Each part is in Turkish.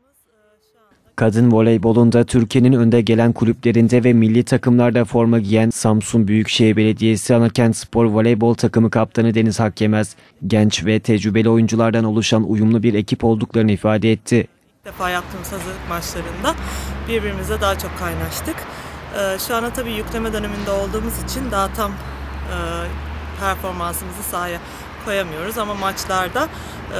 Kadın voleybolunda Türkiye'nin önde gelen kulüplerinde ve milli takımlarda forma giyen Samsun Büyükşehir Belediyesi Anakentspor Voleybol Takımı kaptanı Deniz Hakyemez, genç ve tecrübeli oyunculardan oluşan uyumlu bir ekip olduklarını ifade etti. İlk defa yaptığımız hazırlık maçlarında birbirimize daha çok kaynaştık. Şu anda tabii yükleme döneminde olduğumuz için daha tam performansımızı sahaya koyamıyoruz ama maçlarda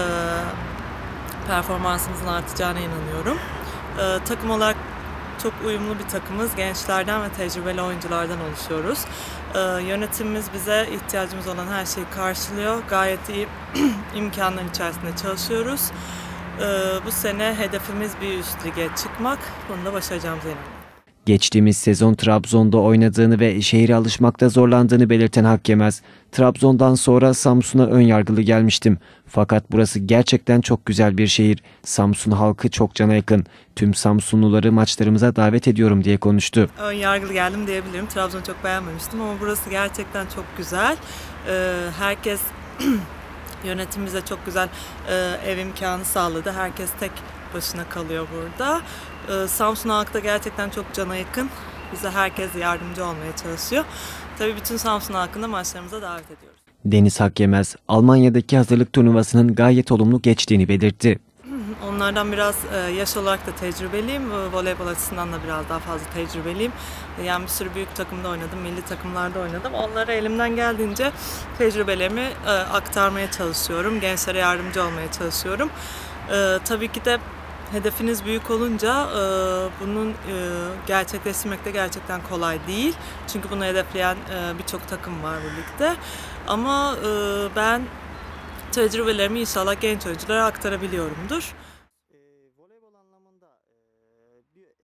performansımızın artacağına inanıyorum. Takım olarak çok uyumlu bir takımız. Gençlerden ve tecrübeli oyunculardan oluşuyoruz. Yönetimimiz bize ihtiyacımız olan her şeyi karşılıyor. Gayet iyi imkanlar içerisinde çalışıyoruz. Bu sene hedefimiz bir üst lige çıkmak. Bunu da başaracağımıza inanıyorum. Geçtiğimiz sezon Trabzon'da oynadığını ve şehre alışmakta zorlandığını belirten Hakyemez, Trabzon'dan sonra Samsun'a ön yargılı gelmiştim. Fakat burası gerçekten çok güzel bir şehir. Samsun halkı çok cana yakın. Tüm Samsunluları maçlarımıza davet ediyorum diye konuştu. Ön yargılı geldim diyebilirim. Trabzon'u çok beğenmemiştim ama burası gerçekten çok güzel. Herkes yönetim bize çok güzel ev imkanı sağladı. Herkes tek başına kalıyor burada. Samsun halkı da gerçekten çok cana yakın. Bize herkes yardımcı olmaya çalışıyor. Tabii bütün Samsun halkını maçlarımıza davet ediyoruz. Deniz Hakyemez, Almanya'daki hazırlık turnuvasının gayet olumlu geçtiğini belirtti. Onlardan biraz yaş olarak da tecrübeliyim. Voleybol açısından da biraz daha fazla tecrübeliyim. Yani bir sürü büyük takımda oynadım, milli takımlarda oynadım. Onlara elimden geldiğince tecrübelerimi aktarmaya çalışıyorum. Gençlere yardımcı olmaya çalışıyorum. Tabii ki de hedefiniz büyük olunca bunun gerçekleştirmek de gerçekten kolay değil. Çünkü bunu hedefleyen birçok takım var birlikte. Ama ben tecrübelerimi inşallah genç oyunculara aktarabiliyorumdur.